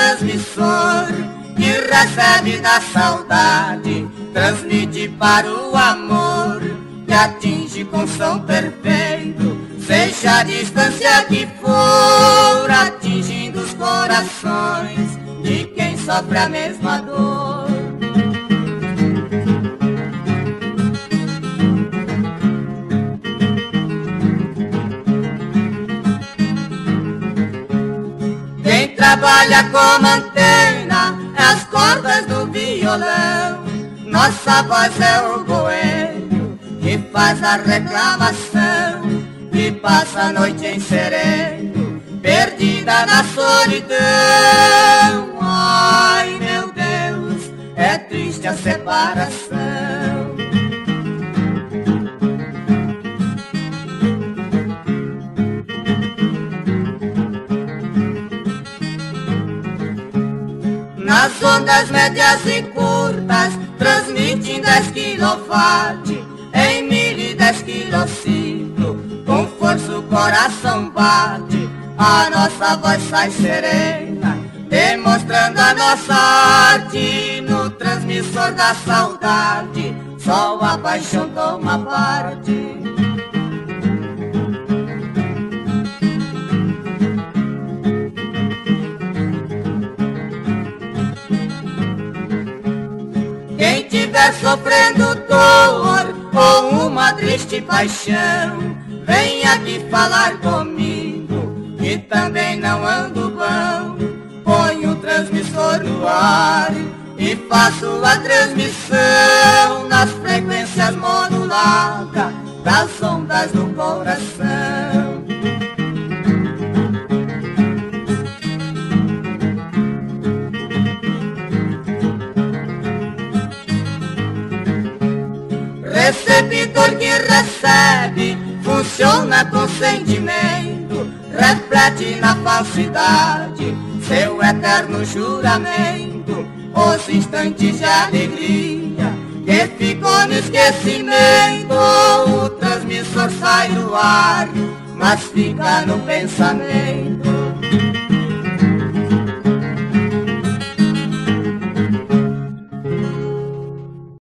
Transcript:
transmissor que recebe da saudade, transmite para o amor, que atinge com som perfeito, seja a distância que for, atingindo os corações de quem sofre a mesma dor. Quem trabalha como antena é as cordas do violão, nossa voz é o boêmio que faz a reclamação, que passa a noite em sereno, perdida na solidão. Ai meu Deus, é triste a separação. Nas ondas médias e curtas, transmite em 10 kW, em 1010 quilociclo, com força o coração bate, a nossa voz sai serena, demonstrando a nossa arte, no transmissor da saudade, só a paixão toma parte. Quem tiver sofrendo dor ou uma triste paixão, vem aqui falar comigo, que também não ando bom. Ponho o transmissor no ar e faço a transmissão nas frequências moduladas das ondas do coração. Receptor que recebe, funciona com sentimento, reflete na falsidade seu eterno juramento, os instantes de alegria que ficou no esquecimento. O transmissor sai do ar, mas fica no pensamento.